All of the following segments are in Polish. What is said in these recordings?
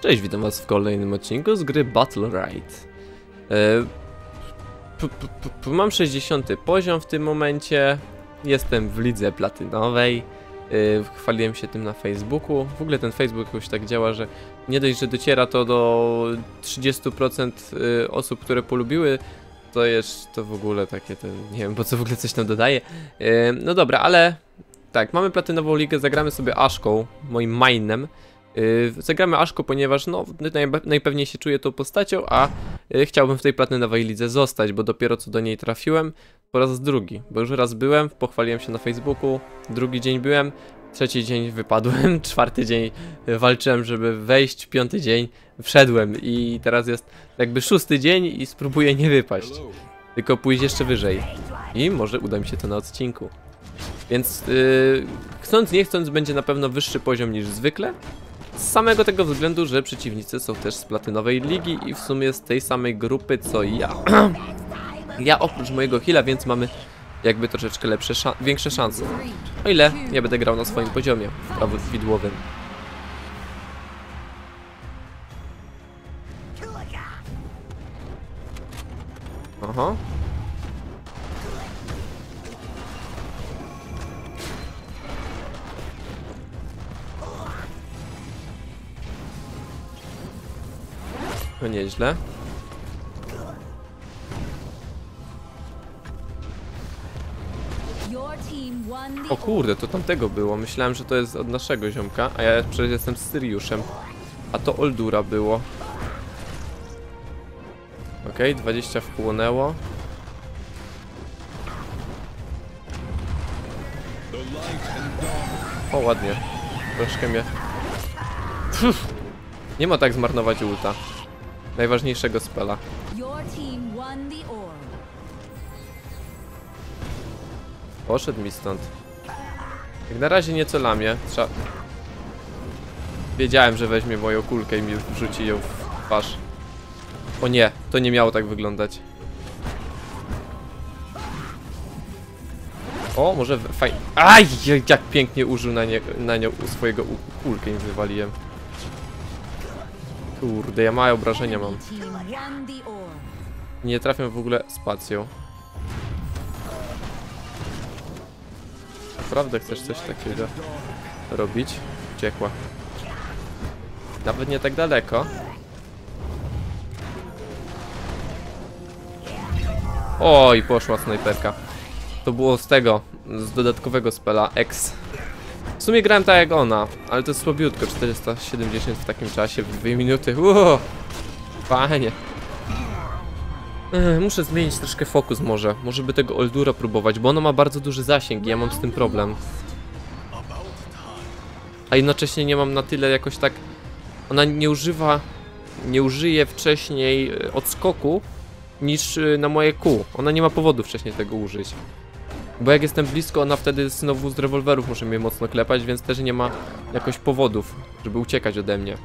Cześć, witam was w kolejnym odcinku z gry Battle Ride. Mam 60 poziom w tym momencie. Jestem w lidze platynowej. Chwaliłem się tym na Facebooku. W ogóle ten Facebook jakoś tak działa, że nie dość, że dociera to do 30% osób, które polubiły, to jest to w ogóle takie, nie wiem po co w ogóle coś tam dodaje. No dobra, ale tak, mamy platynową ligę, zagramy sobie Ashką, moim mainem. Zagramy Ashką, ponieważ no, najpewniej się czuję tą postacią, a chciałbym w tej platynowej lidze zostać, bo dopiero co do niej trafiłem po raz drugi, bo już raz byłem, pochwaliłem się na Facebooku, drugi dzień byłem, trzeci dzień wypadłem, czwarty dzień walczyłem, żeby wejść, piąty dzień wszedłem i teraz jest jakby szósty dzień i spróbuję nie wypaść, tylko pójść jeszcze wyżej i może uda mi się to na odcinku. Więc chcąc nie chcąc będzie na pewno wyższy poziom niż zwykle. Z samego tego względu, że przeciwnicy są też z platynowej ligi i w sumie z tej samej grupy co ja. Ja oprócz mojego heala, więc mamy jakby troszeczkę większe szanse. O ile ja będę grał na swoim poziomie prawidłowym. Aha. No nieźle. O kurde, to tamtego było. Myślałem, że to jest od naszego ziomka, a ja przecież jestem z Syriuszem. A to Oldura było. Okej, 20 wpłynęło. O, ładnie. Troszkę mnie... Nie ma tak zmarnować ulta. Najważniejszego spela. Poszedł mi stąd. Jak na razie nieco lamię. Wiedziałem, że weźmie moją kulkę i mi wrzuci ją w twarz. O nie, to nie miało tak wyglądać. O, może fajnie. Aj, jak pięknie użył na nią swojego kulkę i wywaliłem. Kurde, ja małe obrażenia mam. Nie trafię w ogóle spacją. Naprawdę chcesz coś takiego robić? Uciekła. Nawet nie tak daleko. Oj, poszła snajperka. To było z tego, z dodatkowego spela X. W sumie grałem tak jak ona, ale to jest słabiutko, 470 w takim czasie, w 2 minuty. Fajnie. Muszę zmienić troszkę fokus może. Może by tego Oldura próbować, bo ono ma bardzo duży zasięg i ja mam z tym problem. A jednocześnie nie mam na tyle jakoś tak... Ona nie użyje wcześniej odskoku niż na moje Q. Ona nie ma powodu wcześniej tego użyć. Bo jak jestem blisko, ona wtedy znowu z rewolwerów muszę mnie mocno klepać, więc też nie ma jakoś powodów, żeby uciekać ode mnie.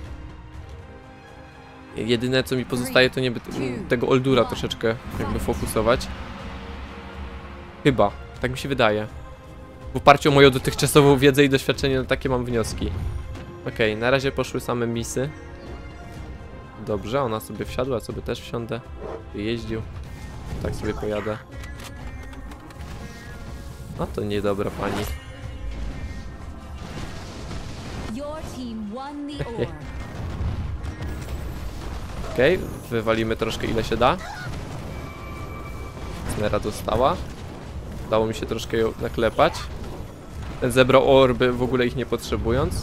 Jedyne co mi pozostaje to niby tego Oldura troszeczkę jakby fokusować. Chyba, tak mi się wydaje. W oparciu o moją dotychczasową wiedzę i doświadczenie, no takie mam wnioski. Okej, na razie poszły same misy. Dobrze, ona sobie wsiadła, ja sobie też wsiądę. Jeździł. Tak sobie pojadę. No to niedobra pani. Okej, wywalimy troszkę ile się da. Snera dostała. Udało mi się troszkę ją naklepać. Ten zebrał orby w ogóle ich nie potrzebując.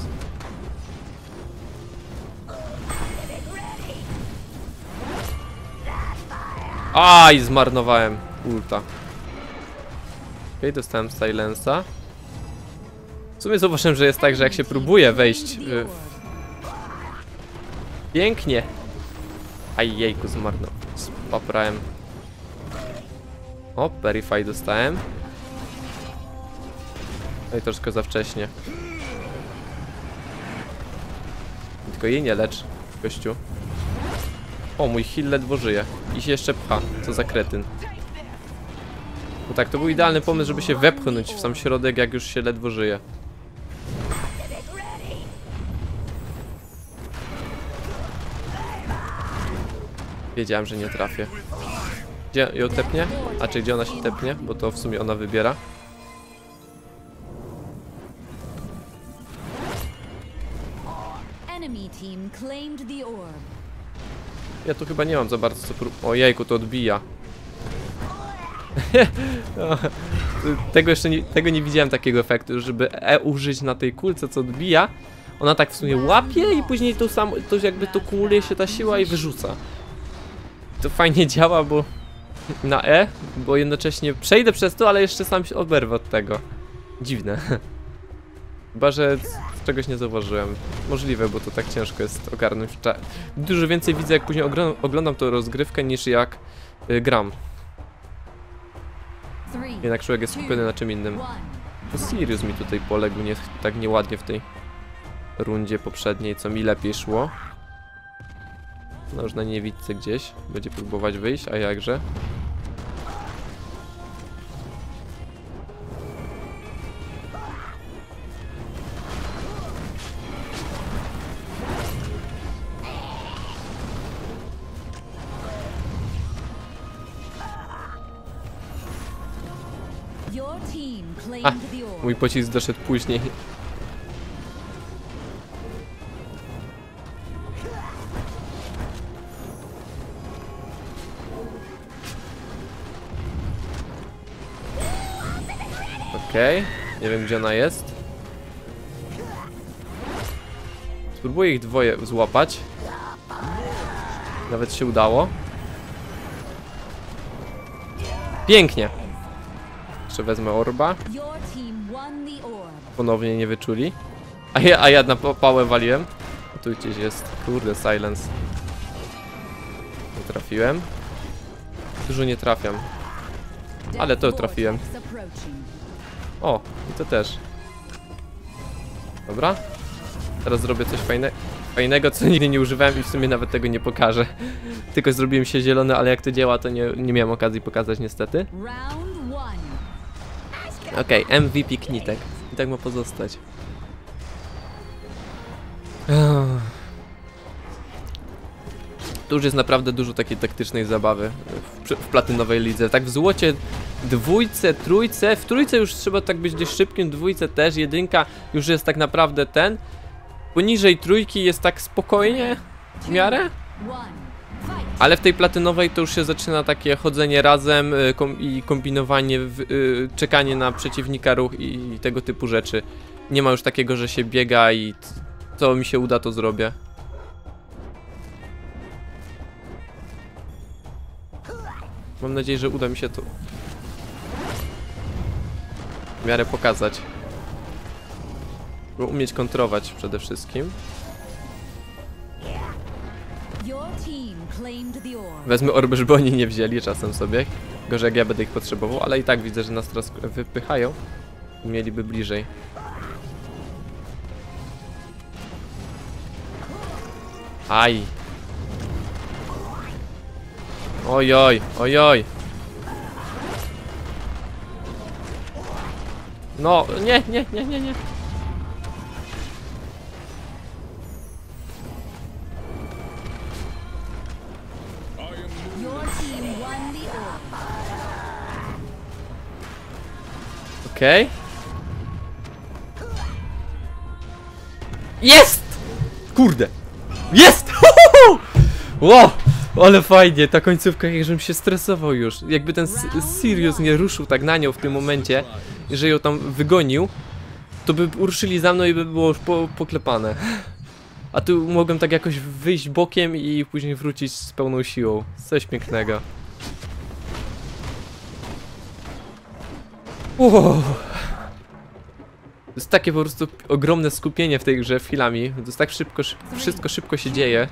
Aj, zmarnowałem ulta. Okej, dostałem silensa. W sumie zauważyłem, że jest tak, że jak się próbuje wejść pięknie. Aj, jejku, zmarnął. Spaprałem. O, Verify dostałem. No i troszkę za wcześnie. Tylko jej nie lecz, gościu. O, mój heal ledwo żyje. I się jeszcze pcha. Co za kretyn. No tak, to był idealny pomysł, żeby się wepchnąć w sam środek, jak już się ledwo żyje. Wiedziałem, że nie trafię. Gdzie ją tepnie? A czy gdzie ona się tepnie? Bo to w sumie ona wybiera. Ja tu chyba nie mam za bardzo co Ojejku, to odbija. Tego nie widziałem, takiego efektu, żeby użyć na tej kulce, co odbija. Ona tak w sumie łapie i później to jakby to kumuluje się ta siła i wyrzuca. To fajnie działa, bo na bo jednocześnie przejdę przez to, ale jeszcze sam się oberwę od tego. Dziwne. Chyba, że czegoś nie zauważyłem. Możliwe, bo to tak ciężko jest ogarnąć. Dużo więcej widzę, jak później oglądam tą rozgrywkę, niż jak gram. Jednak człowiek jest skupiony na czym innym. To Sirius mi tutaj poległ tak nieładnie w tej rundzie poprzedniej, co mi lepiej szło. No już na niewidce gdzieś. Będzie próbować wyjść, a jakże? A, mój pocisk doszedł później. Okej, nie wiem, gdzie ona jest. Spróbuję ich dwoje złapać. Nawet się udało. Pięknie. Jeszcze wezmę orba. Ponownie nie wyczuli. A ja na pałę waliłem. Tu gdzieś jest. Kurde, silence. Nie trafiłem. Dużo nie trafiam. Ale to trafiłem. O, i to też. Dobra. Teraz zrobię coś fajnego, co nigdy nie używałem i w sumie nawet tego nie pokażę. Tylko zrobiłem się zielony, ale jak to działa, to nie miałem okazji pokazać niestety. Okej, MVP Knitek. I tak ma pozostać. Tu już jest naprawdę dużo takiej taktycznej zabawy w platynowej lidze. Tak w złocie, dwójce, trójce. W trójce już trzeba tak być dość szybkim, dwójce też, jedynka już jest tak naprawdę ten. Poniżej trójki jest tak spokojnie w miarę. Ale w tej platynowej to już się zaczyna takie chodzenie razem i kombinowanie, czekanie na przeciwnika, ruch i tego typu rzeczy. Nie ma już takiego, że się biega i co mi się uda, to zrobię. Mam nadzieję, że uda mi się to w miarę pokazać. Bo umieć kontrować przede wszystkim. Wezmę orby, żeby oni nie wzięli czasem sobie. Gorzej jak ja będę ich potrzebował, ale i tak widzę, że nas teraz wypychają. I mieliby bliżej. Aj. Ojoj, ojoj. No, nie. Okej. Jest! Kurde! Jest! Wow! Ale fajnie, ta końcówka, jakżebym się stresował już. Jakby ten Sirius nie ruszył tak na nią w tym momencie, że ją tam wygonił, to by ruszyli za mną i by było już poklepane. A tu mogłem tak jakoś wyjść bokiem i później wrócić z pełną siłą. Coś pięknego. Wow. To jest takie po prostu ogromne skupienie w tej grze chwilami. To jest tak szybko, wszystko szybko się dzieje.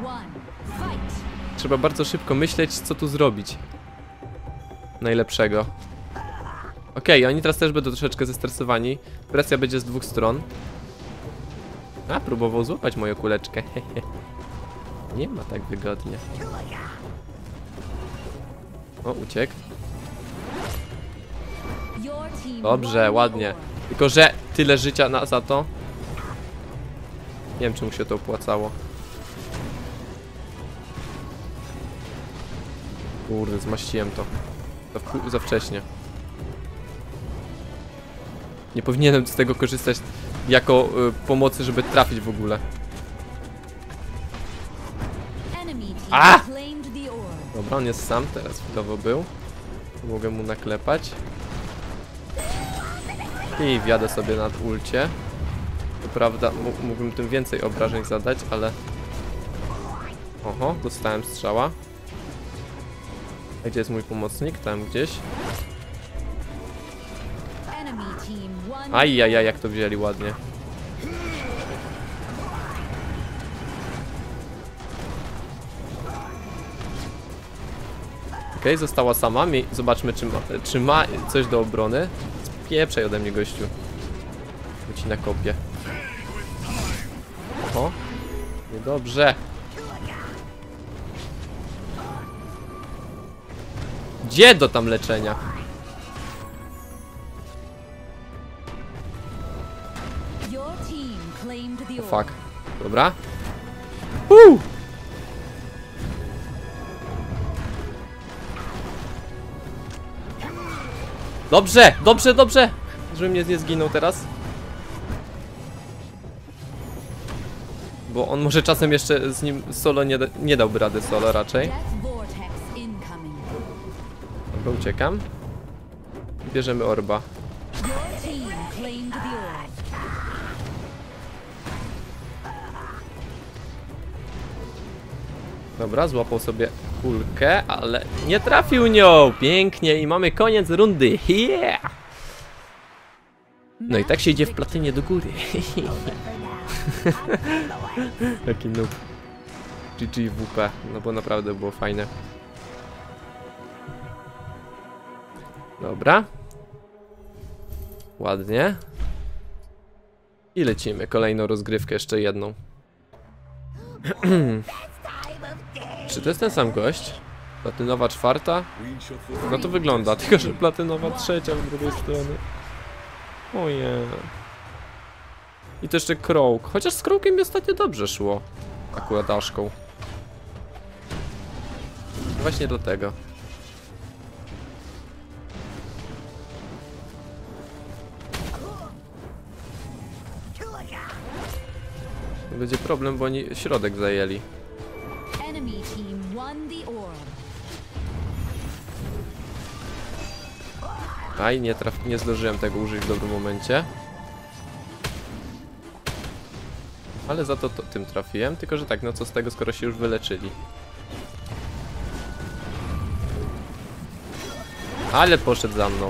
Trzeba bardzo szybko myśleć, co tu zrobić najlepszego. Okej, oni teraz też będą troszeczkę zestresowani. Presja będzie z dwóch stron. A, próbował złapać moją kuleczkę. Nie ma tak wygodnie. O, uciekł. Dobrze, ładnie. Tylko że tyle życia za to. Nie wiem, czy mu się to opłacało. Kurde, zmaściłem to. Za wcześnie. Nie powinienem z tego korzystać jako pomocy, żeby trafić w ogóle. A! Dobra, on jest sam, teraz chwilowo był. Mogę mu naklepać. I wjadę sobie nad ulcie. To prawda, mógłbym tym więcej obrażeń zadać, ale... Oho, dostałem strzała. A gdzie jest mój pomocnik? Tam gdzieś. Ajajaj, jak to wzięli ładnie. Okej, została sama. Zobaczmy, czy ma coś do obrony. Spieprzaj ode mnie, gościu. Bo ci nakopię. Oho. Niedobrze. Gdzie do tam leczenia? O fuck. Dobra. Dobrze, dobrze, dobrze! Żebym nie zginął teraz. Bo on może czasem jeszcze z nim solo nie dałby rady solo raczej. Dobra, uciekam. Bierzemy orba. Dobra, złapał sobie kulkę, ale nie trafił nią! Pięknie i mamy koniec rundy. Yeah! No i tak się idzie w platynie do góry. Jaki noob. GG WP, no bo naprawdę było fajne. Dobra. Ładnie. I lecimy. Kolejną rozgrywkę, jeszcze jedną. Czy to jest ten sam gość? Platynowa czwarta? No to wygląda, tylko że platynowa trzecia z drugiej strony. Ojej. I to jeszcze Croak. Chociaż z Croakiem mi ostatnio dobrze szło. Akurat Aszką. Właśnie dlatego. Będzie problem, bo oni środek zajęli. Aj, nie zdążyłem tego użyć w dobrym momencie. Ale za to tym trafiłem, tylko że tak, no co z tego, skoro się już wyleczyli. Ale poszedł za mną.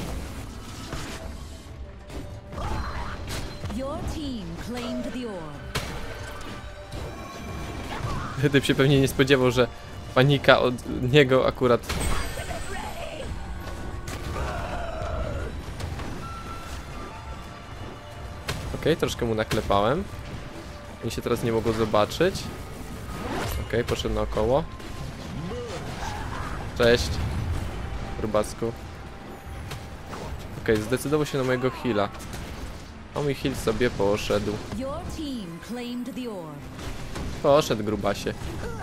Typ się pewnie nie spodziewał, że panika od niego akurat... Okej, troszkę mu naklepałem. Oni się teraz nie mogą zobaczyć. Okej, poszedł naokoło. Cześć. Grubasku. Okej, zdecydował się na mojego heala. A mój heal sobie poszedł. Poszedł, grubasie.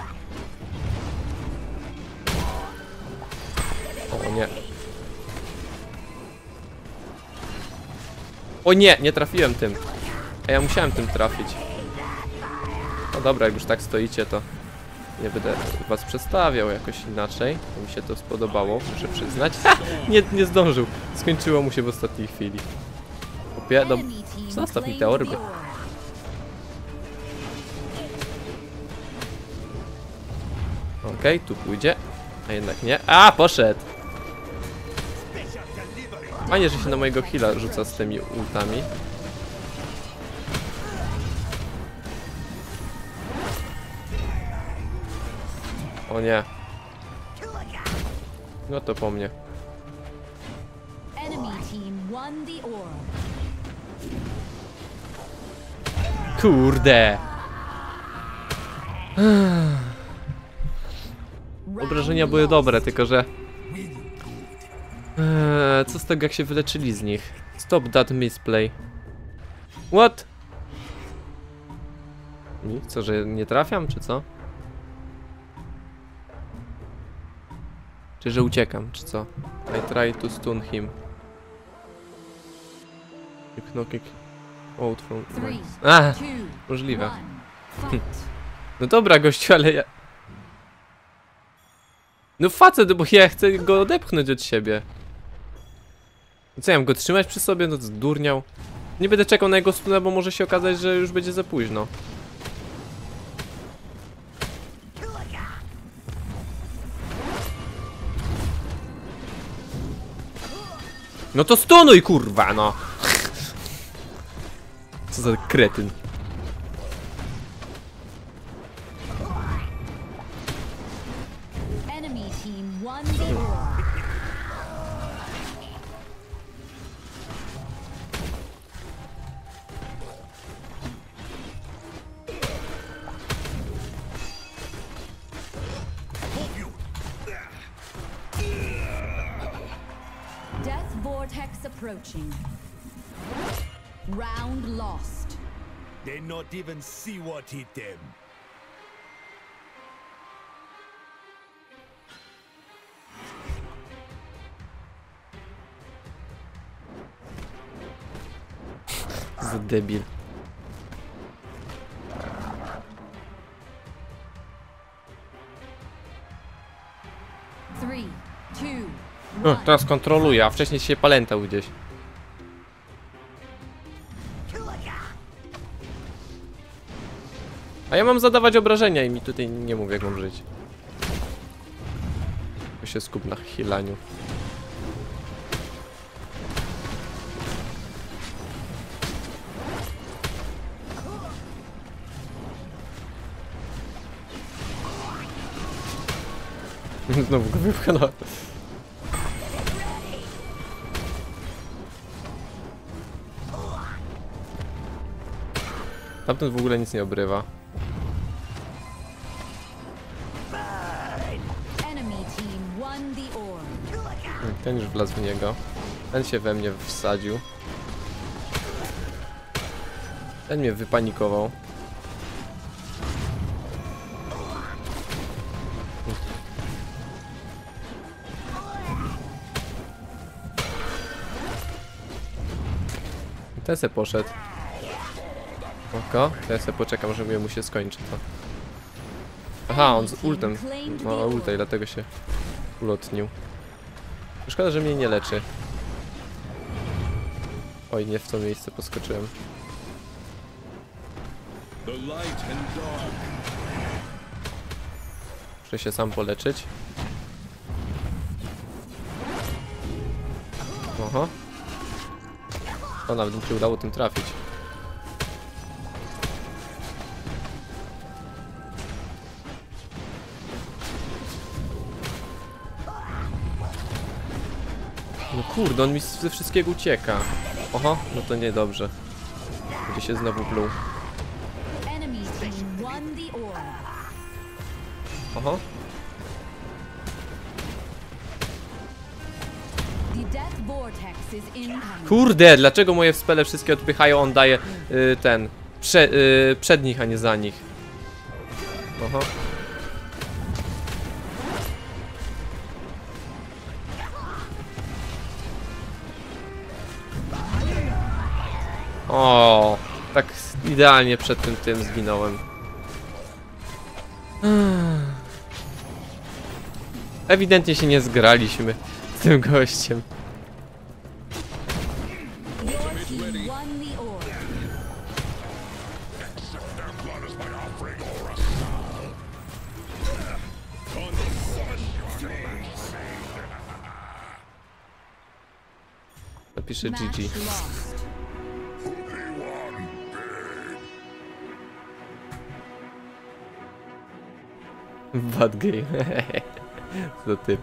O nie. O nie, nie trafiłem tym. A ja musiałem tym trafić. No dobra, jak już tak stoicie, to nie będę was przedstawiał jakoś inaczej. Mi się to spodobało, muszę przyznać. Ha! Nie zdążył. Skończyło mu się w ostatniej chwili. Zostaw mi te orby. Okej, tu pójdzie. A jednak nie. A, poszedł! Fajnie, że się na mojego heala rzuca z tymi ultami. O nie. No to po mnie. Kurde. Obrażenia były dobre, tylko że... co z tego, jak się wyleczyli z nich? Stop that misplay. What? Co, że nie trafiam, czy co? Czy że uciekam, czy co? I try to stun him. Knock out from... możliwe. No dobra, gościu, ale ja... No facet, bo ja chcę go odepchnąć od siebie. No co, ja mam go trzymać przy sobie? No to zdurniał. Nie będę czekał na jego stuna, bo może się okazać, że już będzie za późno. No to stunuj, kurwa, no! Co za kretyn. Death vortex approaching. Round lost. They not even see what hit them. Za debil. Three, two, O, teraz kontroluję, a wcześniej się palętał gdzieś. A ja mam zadawać obrażenia i mi tutaj nie mówię, jak mam żyć. To się skup na healaniu. Znowu go wypchnąłem. Tamten w ogóle nic nie obrywa. Ten już wlazł w niego. Ten się we mnie wsadził. Ten mnie wypanikował. Ten se poszedł. Oko, to ja se poczekam, żeby mu się skończy to. Aha, on z ultem. Ma ulta i dlatego się ulotnił. Szkoda, że mnie nie leczy. Oj, nie w to miejsce poskoczyłem. Muszę się sam poleczyć. Oho. To nawet mi się udało tym trafić. No kurde, on mi ze wszystkiego ucieka. Oho, no to niedobrze. Będzie się znowu pluł. Oho. Kurde, dlaczego moje spele wszystkie odpychają, on daje ten przed nich, a nie za nich. Oho. O, tak idealnie przed tym zginąłem. Ewidentnie się nie zgraliśmy z tym gościem. Napiszę GG. Bad game. Co typ.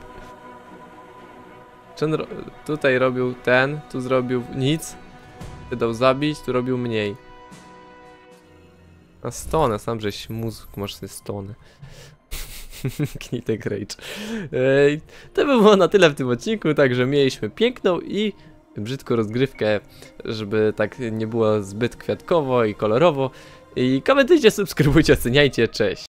Tutaj robił ten, tu zrobił nic. Dał zabić, tu robił mniej. A stonę, sam żeś mózg masz sobie stonę. Knitek rage. To by było na tyle w tym odcinku, także mieliśmy piękną i brzydką rozgrywkę, żeby tak nie było zbyt kwiatkowo i kolorowo. I komentujcie, subskrybujcie, oceniajcie, cześć!